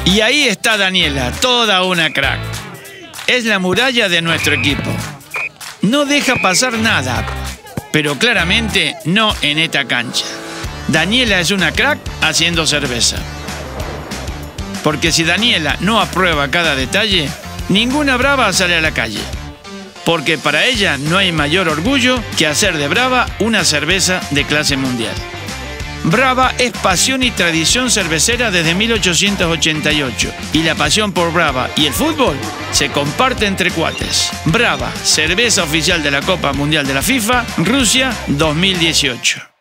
Y ahí está Daniela, toda una crack. Es la muralla de nuestro equipo. No deja pasar nada, pero claramente no en esta cancha. Daniela es una crack haciendo cerveza. Porque si Daniela no aprueba cada detalle, ninguna brava sale a la calle. Porque para ella no hay mayor orgullo que hacer de Brava una cerveza de clase mundial. Brava es pasión y tradición cervecera desde 1888 y la pasión por Brava y el fútbol se comparte entre cuates. Brava, cerveza oficial de la Copa Mundial de la FIFA, Rusia 2018.